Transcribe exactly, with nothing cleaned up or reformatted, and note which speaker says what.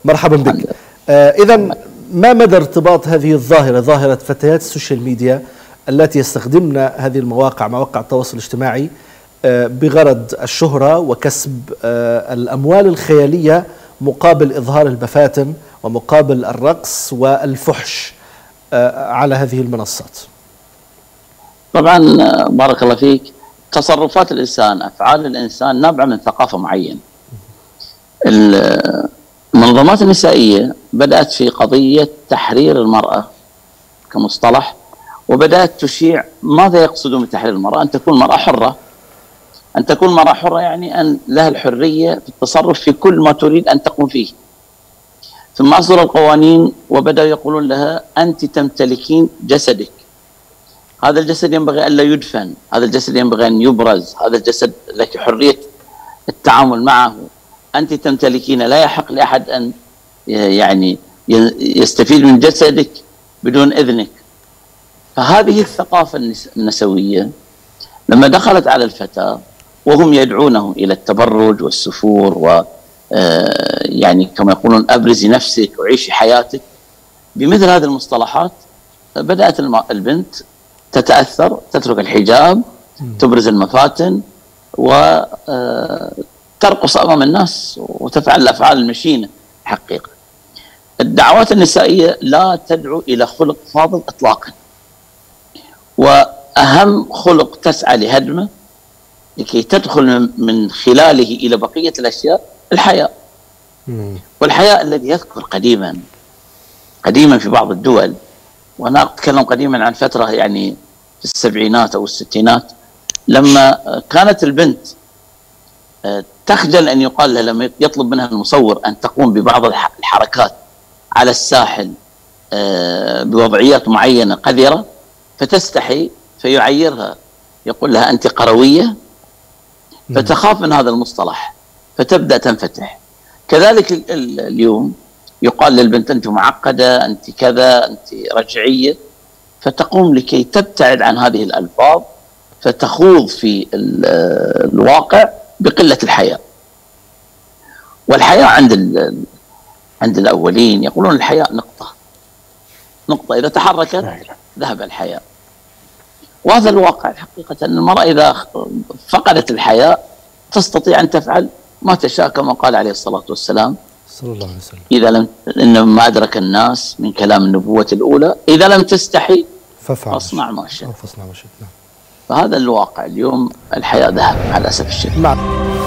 Speaker 1: مرحبا بك. آه إذا ما مدى ارتباط هذه الظاهرة، ظاهرة فتيات السوشيال ميديا التي يستخدمن هذه المواقع، مواقع التواصل الاجتماعي، آه بغرض الشهرة وكسب آه الأموال الخيالية مقابل إظهار المفاتن ومقابل الرقص والفحش آه على هذه المنصات؟
Speaker 2: طبعا بارك الله فيك، تصرفات الإنسان، أفعال الإنسان نابعة من ثقافة معينة. المنظمات النسائية بدأت في قضية تحرير المرأة كمصطلح، وبدأت تشيع ماذا يقصدون بتحرير المرأة؟ أن تكون مرأة حرة. أن تكون مرأة حرة يعني أن لها الحرية في التصرف في كل ما تريد أن تقوم فيه. ثم أصدر القوانين وبدأوا يقولون لها أنت تمتلكين جسدك، هذا الجسد ينبغي ألا يدفن، هذا الجسد ينبغي أن يبرز، هذا الجسد لك حرية التعامل معه، أنت تمتلكين، لا يحق لأحد أن يعني يستفيد من جسدك بدون إذنك. فهذه الثقافة النسوية لما دخلت على الفتاة وهم يدعونه إلى التبرج والسفور و يعني كما يقولون أبرزي نفسك وعيشي حياتك بمثل هذه المصطلحات، بدأت البنت تتأثر، تترك الحجاب، تبرز المفاتن وترقص أمام الناس وتفعل الأفعال المشينة. حقيقة الدعوات النسائية لا تدعو إلى خلق فاضل إطلاقا، وأهم خلق تسعى لهدمه لكي تدخل من خلاله إلى بقية الأشياء الحياء. والحياء الذي يذكر قديما قديما في بعض الدول، وأنا أتكلم قديما عن فترة يعني في السبعينات أو الستينات، لما كانت البنت تخجل أن يقال لها، لما يطلب منها المصور أن تقوم ببعض الحركات على الساحل بوضعيات معينة قذرة، فتستحي فيعيرها، يقول لها أنت قروية، فتخاف من هذا المصطلح فتبدأ تنفتح. كذلك اليوم يقال للبنت أنت معقدة، أنت كذا، أنت رجعية، فتقوم لكي تبتعد عن هذه الألفاظ، فتخوض في الواقع بقلة الحياء. والحياء عند عند الأولين يقولون الحياء نقطة نقطة إذا تحركت ذهب الحياء. وهذا الواقع حقيقة، أن المرأة إذا فقدت الحياء تستطيع أن تفعل ما تشاء، كما قال عليه الصلاة والسلام
Speaker 1: صلى الله عليه وسلم: إذا
Speaker 2: لم إنما أدرك الناس من كلام النبوة الأولى إذا لم تستحي فاصنع ما شئت.
Speaker 1: فاصنع ما شئت.
Speaker 2: فهذا الواقع اليوم، الحياء ذهب مع الأسف الشديد.